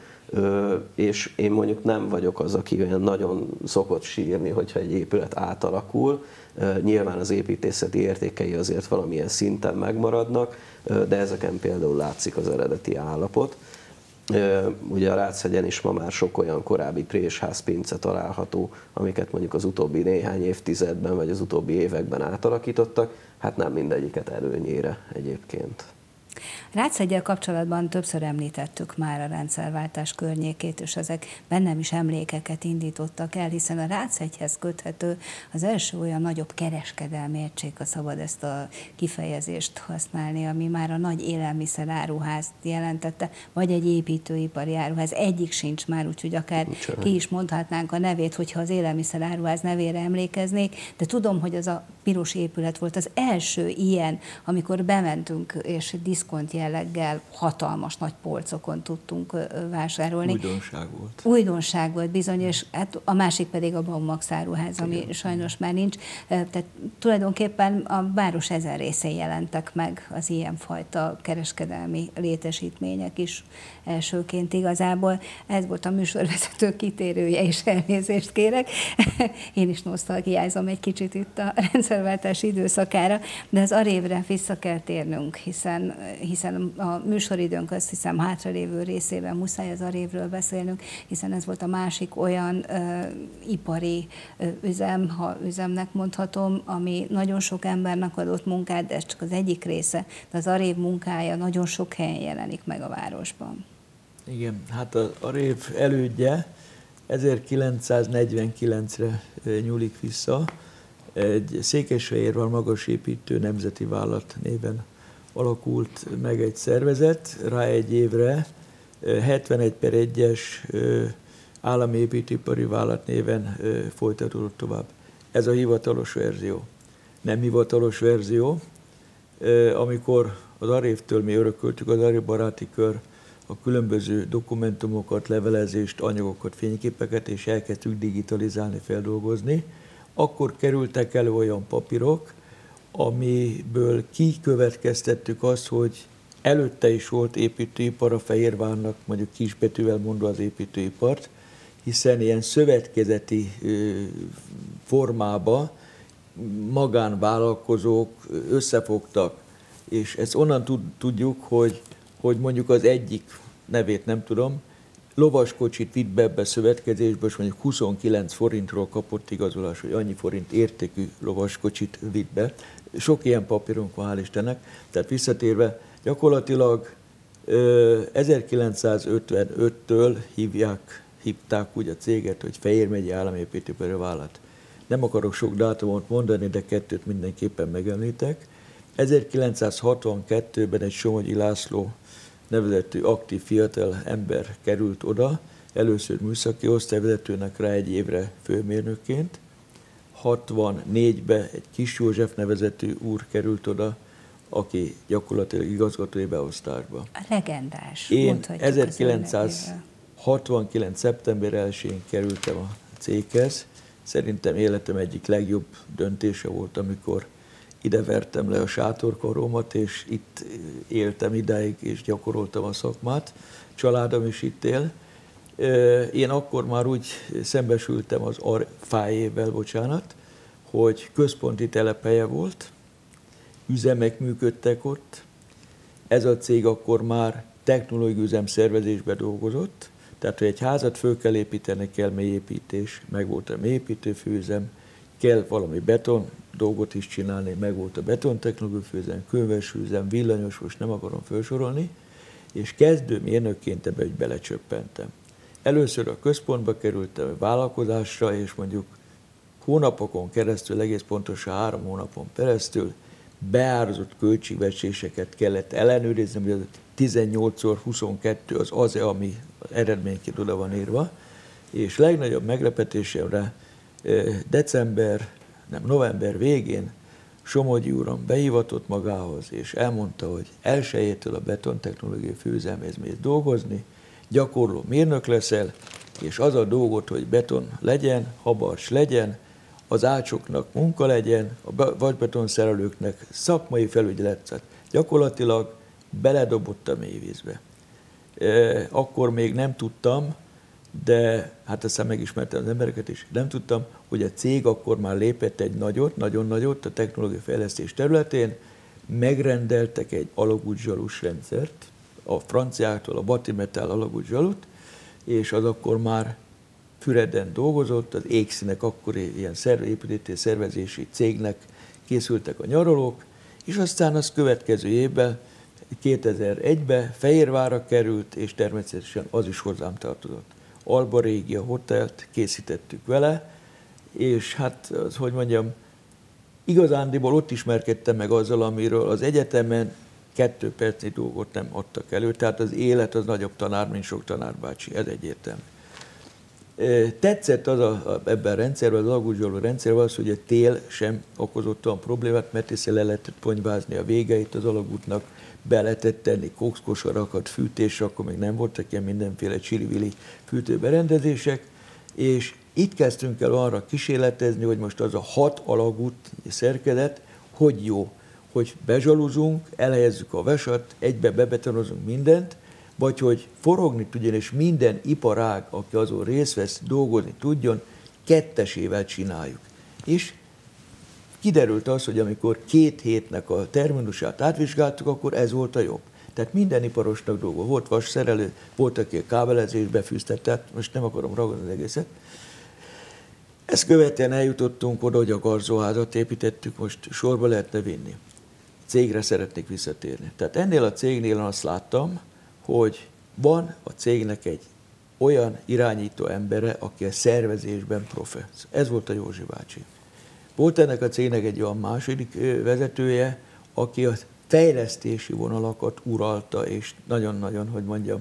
és én mondjuk nem vagyok az, aki olyan nagyon szokott sírni, hogyha egy épület átalakul. Nyilván az építészeti értékei azért valamilyen szinten megmaradnak, de ezeken például látszik az eredeti állapot. Ugye a Ráchegyen is ma már sok olyan korábbi présházpince található, amiket mondjuk az utóbbi néhány évtizedben vagy az utóbbi években átalakítottak, hát nem mindegyiket előnyére egyébként.
Ráchegyel kapcsolatban többször említettük már a rendszerváltás környékét, és ezek bennem is emlékeket indítottak el, hiszen a Ráchegyhez köthető az első olyan nagyobb kereskedelmi egység, ha szabad ezt a kifejezést használni, ami már a nagy élelmiszeráruházt jelentette, vagy egy építőipari áruház. Egyik sincs már, úgyhogy akár ki is mondhatnánk a nevét, hogyha az élelmiszeráruház nevére emlékeznék, de tudom, hogy az a piros épület volt az első ilyen, amikor bementünk, és diszkont jelleggel hatalmas nagy polcokon tudtunk vásárolni. Újdonság volt bizony, és hát a másik pedig a Baumax áruház, ami sajnos már nincs. Tehát tulajdonképpen a város ezen részén jelentek meg az ilyenfajta kereskedelmi létesítmények is elsőként igazából. Ez volt a műsorvezető kitérője, és elnézést kérek. Én is nosztalgiázom egy kicsit itt a rendszerváltás időszakára, de az arrévre vissza kell térnünk, hiszen a műsoridőnk, azt hiszem, hátralévő részében muszáj az arrévről beszélnünk, hiszen ez volt a másik olyan ipari üzem, ha üzemnek mondhatom, ami nagyon sok embernek adott munkát, de ez csak az egyik része, de az arrév munkája nagyon sok helyen jelenik meg a városban.
Igen, hát az arrév elődje 1949-re nyúlik vissza, egy Székesfehérvár magasépítő nemzeti vállalat néven alakult meg egy szervezet, rá egy évre 71/1-es állami építőipari vállalat néven folytatódott tovább. Ez a hivatalos verzió. Nem hivatalos verzió, amikor az arrévtől mi örököltük, az Arrév Baráti Kör a különböző dokumentumokat, levelezést, anyagokat, fényképeket, és elkezdtük digitalizálni, feldolgozni, akkor kerültek elő olyan papírok, amiből kikövetkeztettük azt, hogy előtte is volt építőipar a Fehérvárnak, mondjuk kisbetűvel mondva az építőipart, hiszen ilyen szövetkezeti formába magánvállalkozók összefogtak, és ezt onnan tudjuk, hogy mondjuk az egyik nevét nem tudom, lovaskocsit vitt be ebbe a szövetkezésbe, és mondjuk 29 forintról kapott igazolás, hogy annyi forint értékű lovaskocsit vitt be. Sok ilyen papírunk van, hál' Istennek. Tehát visszatérve, gyakorlatilag 1955-től hívták úgy a céget, hogy Fejér megye államépítőipari vállalat. Nem akarok sok dátumot mondani, de kettőt mindenképpen megemlítek. 1962-ben egy Somogyi László nevezetű aktív fiatal ember került oda, először műszaki osztályvezetőnek, rá egy évre főmérnökként. 64-ben egy Kis József nevezetű úr került oda, aki gyakorlatilag igazgatói beosztásba.
A legendás.
Én 1969. szeptember 1-én kerültem a céghez. Szerintem életem egyik legjobb döntése volt, amikor ide vertem le a sátorkarómat, és itt éltem idáig, és gyakoroltam a szakmát. Családom is itt él. Én akkor már úgy szembesültem az fájével, hogy központi telephelye volt, üzemek működtek ott. Ez a cég akkor már technológiai üzemszervezésben dolgozott, tehát, hogy egy házat föl kell építeni, kell mélyépítés, meg volt a mélyépítőfőüzem, kell valami beton dolgot is csinálni, meg volt a betontechnológiai főüzem, kőmesfőüzem, villanyos, most nem akarom felsorolni, és kezdő mérnökként ebbe úgy belecsöppentem. Először a központba kerültem a vállalkozásra, és mondjuk hónapokon keresztül, egész pontosan 3 hónapon keresztül beárazott költségvetéseket kellett ellenőrizni, hogy 18x22 az, ami eredményként oda van írva, és legnagyobb meglepetésemre november végén Somogyi úram behivatott magához, és elmondta, hogy 1-től a betontechnológiai főüzemhez mész dolgozni, gyakorló mérnök leszel, és az a dolgot, hogy beton legyen, habarcs legyen, az ácsoknak munka legyen, a vasbetonszerelőknek szakmai felügyelet. Gyakorlatilag beledobott a mélyvízbe. Akkor még nem tudtam, de hát aztán megismertem az embereket is, nem tudtam, hogy a cég akkor már lépett egy nagyon nagyot a technológiai fejlesztés területén, megrendeltek egy alagútzsalus rendszert, a franciáktól a Batimetal alagútzsalut, és az akkor már Füreden dolgozott, az Égszínek akkori ilyen építési szervezési cégnek készültek a nyaralók, és aztán az következő évben 2001-ben Fehérvárra került, és természetesen az is hozzám tartozott. Alba Régia hotelt készítettük vele, és hát, hogy mondjam, igazándiból ott ismerkedtem meg azzal, amiről az egyetemen 2 percnyi dolgot nem adtak elő, tehát az élet az nagyobb tanár, mint sok tanárbácsi, ez egyértelmű. Tetszett ebben a rendszerben, az alagútgyalog rendszerben az, hogy a tél sem okozott olyan problémát, mert hiszen le lehetett ponyvázni a végeit az alagútnak, be lehetett tenni kokszkosarakat, fűtésre, akkor még nem voltak ilyen mindenféle csili-vili fűtőberendezések, és itt kezdtünk el arra kísérletezni, hogy most az a 6 alagút szerkezet, hogy jó, hogy bezsaluzunk, elhelyezzük a vasat, egybe bebetonozunk mindent, vagy hogy forogni tudjon, és minden iparág, aki azon részt vesz, dolgozni tudjon, 2-esével csináljuk. És kiderült az, hogy amikor 2 hétnek a terminusát átvizsgáltuk, akkor ez volt a jobb. Tehát minden iparosnak dolga volt, vasszerelő, volt, aki a kábelezésbe fűztet, tehát most nem akarom ragadni az egészet. Ezt követően eljutottunk oda, hogy a garzóházat építettük, most sorba lehetne vinni. Cégre szeretnék visszatérni. Tehát ennél a cégnél azt láttam, hogy van a cégnek egy olyan irányító embere, aki a szervezésben profi. Ez volt a Józsi bácsi. Volt ennek a cégnek egy olyan második vezetője, aki a fejlesztési vonalakat uralta, és nagyon-nagyon, hogy mondjam,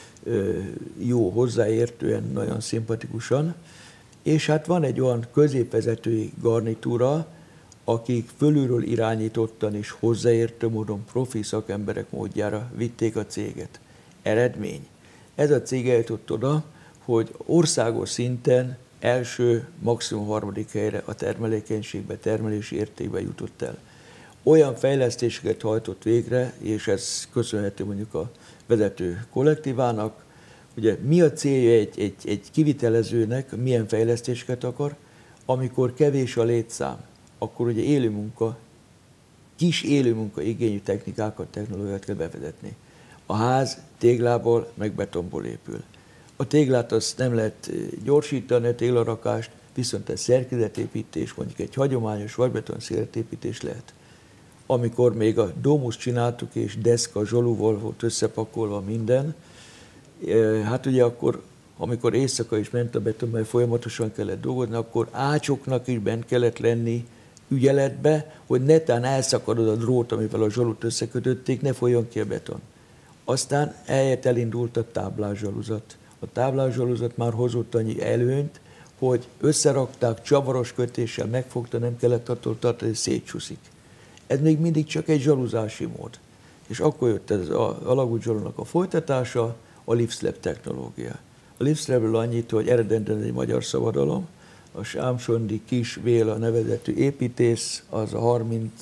jó, hozzáértően, nagyon szimpatikusan. És hát van egy olyan középvezetői garnitúra, akik fölülről irányítottan és hozzáértő módon profi szakemberek módjára vitték a céget. Eredmény. Ez a cég eljutott oda, hogy országos szinten első, maximum 3. helyre a termelékenységbe, termelési értékbe jutott el. Olyan fejlesztéseket hajtott végre, és ez köszönhető mondjuk a vezető kollektívának, ugye mi a célja egy kivitelezőnek, milyen fejlesztéseket akar, amikor kevés a létszám, akkor ugye élőmunka, kis élőmunka igényű technikákat, technológiát kell bevezetni. A ház téglából, meg betonból épül. A téglát azt nem lehet gyorsítani, a téglarakást, viszont a szerkezetépítés, mondjuk egy hagyományos vadbeton széletépítés lehet. Amikor még a dómuszt csináltuk, és deszka zsolúval volt összepakolva minden, hát ugye akkor, amikor éjszaka is ment a beton, mert folyamatosan kellett dolgozni, akkor ácsoknak is bent kellett lenni ügyeletbe, hogy netán elszakadod a drót, amivel a zsolut összekötötték, ne folyjon ki a beton. Aztán eljött elindult a táblázsaluzat. A táblázsaluzat már hozott annyi előnyt, hogy összerakták, csavaros kötéssel megfogta, nem kellett attól tartani, hogy szétcsúszik. Ez még mindig csak egy zsaluzási mód. És akkor jött ez az alagútzsalónak a folytatása, a liftslab technológia. A liftslabről annyit, hogy eredetileg egy magyar szabadalom, a Sámsondi Kis Béla nevezetű építész, az a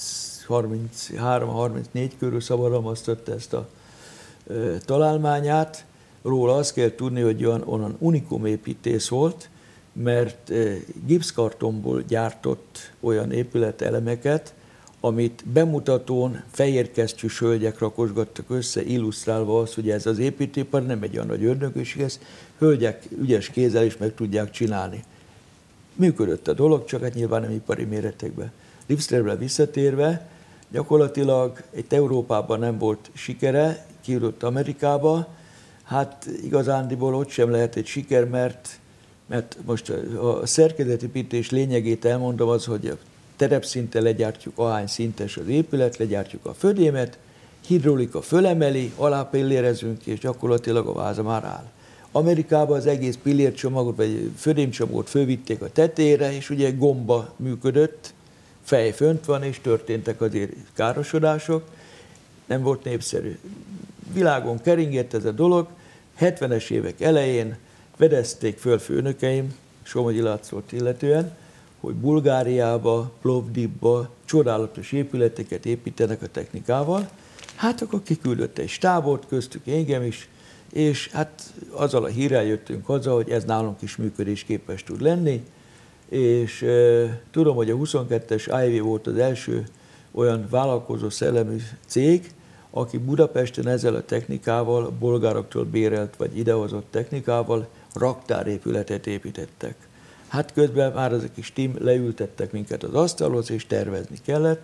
33-34 körül szabadalmaztatta ezt a találmányát. Róla azt kell tudni, hogy onnan unikum építész volt, mert gipszkartonból gyártott olyan épületelemeket, amit bemutatón fehérkesztyűs hölgyek rakosgattak össze, illusztrálva azt, hogy ez az építőipar nem egy olyan nagy ördögösség, ezt hölgyek ügyes kézzel is meg tudják csinálni. Működött a dolog, csak hát nyilván nem ipari méretekben. Liftslabre visszatérve, gyakorlatilag itt Európában nem volt sikere, kijutott Amerikába, hát igazándiból ott sem lehet egy siker, mert most a szerkezetépítés lényegét elmondom az, hogy a terepszinten legyártjuk, ahány szintes az épület, legyártjuk a födémet, hidrolika fölemeli, alá pillérezünk, és gyakorlatilag a váza már áll. Amerikában az egész pillércsomagot, vagy födémcsomagot fölvitték a tetejére, és ugye gomba működött, fej fönt van, és történtek azért károsodások, nem volt népszerű. Világon keringett ez a dolog, 70-es évek elején fedezték föl főnökeim, Somogyi Lászlót illetően, hogy Bulgáriába, Plovdivba csodálatos épületeket építenek a technikával. Hát akkor kiküldött egy stábot, köztük engem is, és hát azzal a hírrel jöttünk haza, hogy ez nálunk is működésképes tud lenni, és tudom, hogy a 22-es IV volt az első olyan vállalkozó szellemű cég, aki Budapesten ezzel a technikával, bolgároktól bérelt vagy idehozott technikával raktárépületet építettek. Hát közben már ezek is leültettek minket az asztalhoz, és tervezni kellett.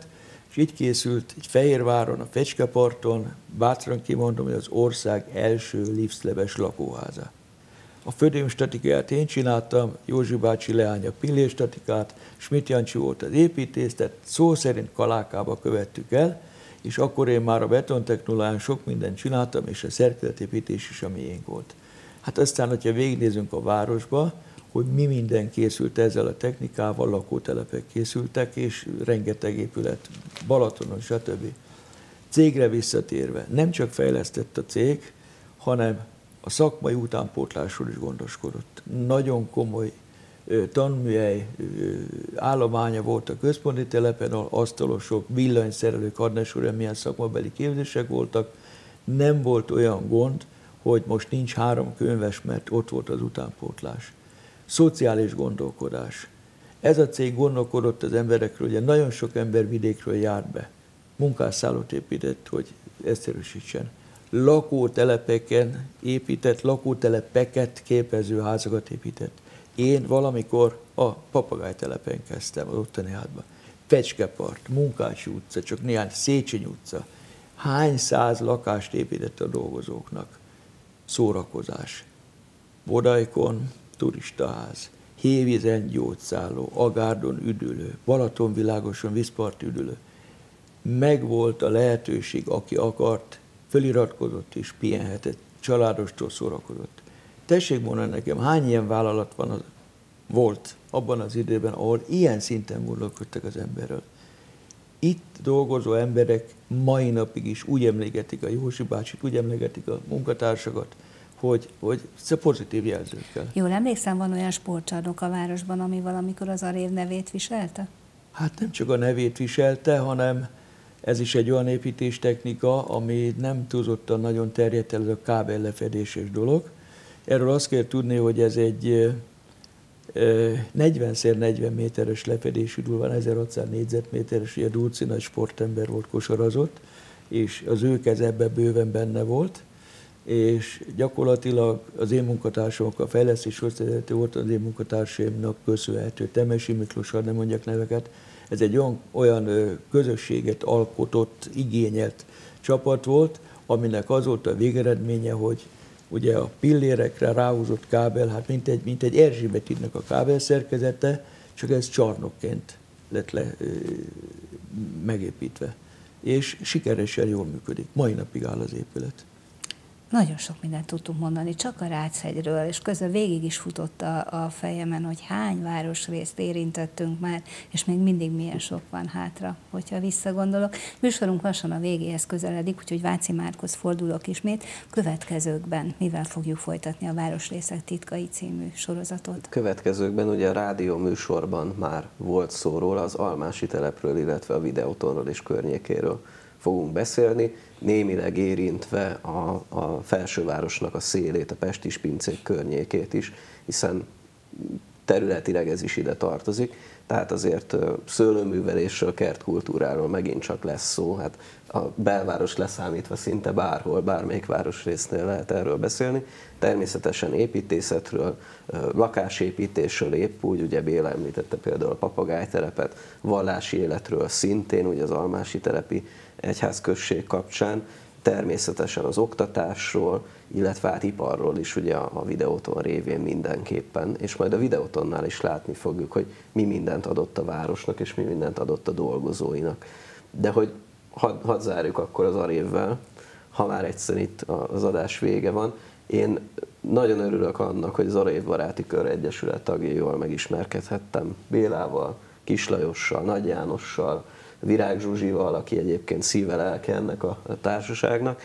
És így készült egy Fehérváron, a Fecskeparton, bátran kimondom, hogy az ország első liftlebes lakóháza. A födémstatikát én csináltam, Józsi bácsi leánya pillérstatikát, Schmidt Jancsi volt az építész, tehát szó szerint kalákába követtük el, és akkor én már a betontechnológián sok mindent csináltam, és a szerkezetépítés is a miénk volt. Hát aztán, hogyha végignézünk a városba, hogy mi minden készült ezzel a technikával, lakótelepek készültek, és rengeteg épület, Balatonon, stb. Cégre visszatérve, nem csak fejlesztett a cég, hanem a szakmai utánpótlásról is gondoskodott. Nagyon komoly tanműhely állománya volt a központi telepen, ahol asztalosok, villanyszerelők, hadnagysorán milyen szakmabeli képzések voltak. Nem volt olyan gond, hogy most nincs 3 könyves, mert ott volt az utánpótlás. Szociális gondolkodás. Ez a cég gondolkodott az emberekről, ugye nagyon sok ember vidékről járt be. Munkásszállót épített, hogy egyszerűsítsen. Lakótelepeken épített, lakótelepeket képező házakat épített. Én valamikor a Papagájtelepen kezdtem, az ottani házban. Fecskepart, Munkácsi utca, csak néhány, Széchenyi utca. Hány száz lakást épített a dolgozóknak? Szórakozás. Bodajkon turistaház, Hévízen gyógyszálló, Agárdon üdülő, Balatonvilágoson vízparti üdülő. Megvolt a lehetőség, aki akart, föliratkozott és pihenhetett, családostól szórakozott. Tessék mondani nekem, hány ilyen vállalat volt abban az időben, ahol ilyen szinten gondolkodtak az emberről. Itt dolgozó emberek mai napig is úgy emlégetik a Józsi bácsit, úgy emlégetik a munkatársakat, hogy pozitív jelzőkkel.
Jól emlékszem, van olyan sportcsarnok a városban, ami valamikor az Arév nevét viselte?
Hát nem csak a nevét viselte, hanem ez is egy olyan építéstechnika, ami nem túlzottan nagyon terjedt el, ez a kábellefedéses dolog. Erről azt kell tudni, hogy ez egy 40x40 méteres lefedésű dúl van, 1600 négyzetméteres, ugye Dulci nagy sportember volt, kosarazott, és az ő keze ebben bőven benne volt, és gyakorlatilag az én munkatársamok, a fejlesztés osztályvezető volt, az én munkatársaimnak köszönhető, Temesi Miklós, nem mondjak neveket, ez egy olyan közösséget alkotott, igényelt csapat volt, aminek az volt a végeredménye, hogy ugye a pillérekre ráhúzott kábel, hát mint egy Erzsébet hídnak a kábel szerkezete, csak ez csarnokként lett megépítve. És sikeresen jól működik. Mai napig áll az épület.
Nagyon sok mindent tudtunk mondani, csak a Ráchegyről, és közben végig is futott a fejemen, hogy hány városrészt érintettünk már, és még mindig milyen sok van hátra, hogyha visszagondolok. Műsorunk lassan a végéhez közeledik, úgyhogy Váci Márkhoz fordulok ismét. Következőkben mivel fogjuk folytatni a Városrészek titkai című sorozatot?
Következőkben ugye a rádió műsorban már volt szó róla, az Almási telepről, illetve a Videótonról és környékéről fogunk beszélni, némileg érintve a felsővárosnak a szélét, a pesti spincék környékét is, hiszen területileg ez is ide tartozik, tehát azért szőlőművelésről, kertkultúráról megint csak lesz szó, hát a belváros leszámítva szinte bárhol, bármelyik városrésznél lehet erről beszélni. Természetesen építészetről, lakásépítésről épp úgy, ugye Béla említette például a Papagájtelepet, vallási életről szintén, ugye az Almási telepi egyházközség kapcsán, természetesen az oktatásról, illetve hát iparról is ugye a Videóton révén mindenképpen, és majd a Videótonnál is látni fogjuk, hogy mi mindent adott a városnak, és mi mindent adott a dolgozóinak. De hogy hadd zárjuk akkor az Arévvel, ha már egyszer itt az adás vége van. Én nagyon örülök annak, hogy az Arév Baráti Kör Egyesület tagjaival megismerkedhettem, Bélával, Kis Lajossal, Nagy Jánossal, Virág Zsuzsival, aki egyébként szíve lelke ennek a társaságnak,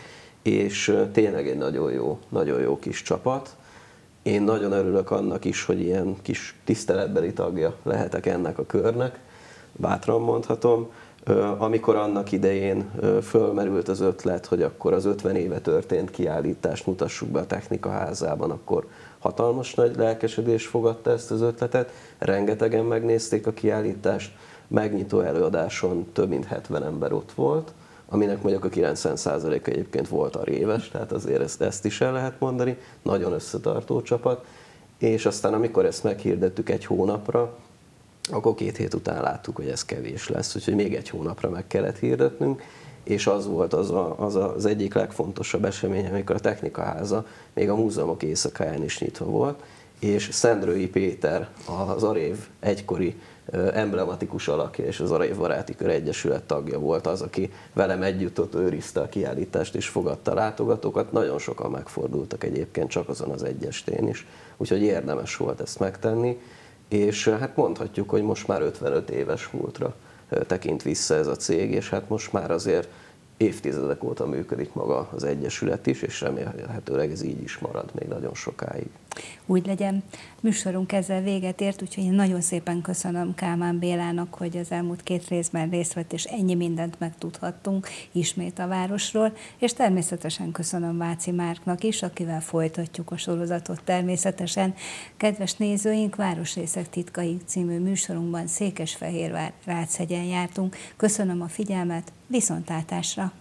és tényleg egy nagyon jó kis csapat. Én nagyon örülök annak is, hogy ilyen kis tiszteletbeli tagja lehetek ennek a körnek, bátran mondhatom. Amikor annak idején fölmerült az ötlet, hogy akkor az 50 éve történt kiállítást mutassuk be a Technika Házában, akkor hatalmas nagy lelkesedés fogadta ezt az ötletet, rengetegen megnézték a kiállítást, megnyitó előadáson több mint 70 ember ott volt, aminek mondjuk a 90%-a egyébként volt aréves, tehát azért ezt is el lehet mondani, nagyon összetartó csapat, és aztán amikor ezt meghirdettük egy hónapra, akkor 2 hét után láttuk, hogy ez kevés lesz, úgyhogy még 1 hónapra meg kellett hirdetnünk, és az volt az egyik legfontosabb esemény, amikor a Technikaháza még a múzeumok éjszakáján is nyitva volt, és Szendrői Péter, az Arév egykori emblematikus alakja és az Arév Baráti Kör Egyesület tagja volt az, aki velem együtt ott őrizte a kiállítást és fogadta a látogatókat. Nagyon sokan megfordultak egyébként csak azon az egy estén is, úgyhogy érdemes volt ezt megtenni, és hát mondhatjuk, hogy most már 55 éves múltra tekint vissza ez a cég, és hát most már azért évtizedek óta működik maga az Egyesület is, és remélhetőleg ez így is marad még nagyon sokáig.
Úgy legyen. Műsorunk ezzel véget ért, úgyhogy én nagyon szépen köszönöm Kálmán Bélának, hogy az elmúlt 2 részben részt vett, és ennyi mindent megtudhattunk ismét a városról, és természetesen köszönöm Váci Márknak is, akivel folytatjuk a sorozatot természetesen. Kedves nézőink, Városrészek titkai című műsorunkban Székesfehérvár Ráchegyen jártunk. Köszönöm a figyelmet, viszontlátásra!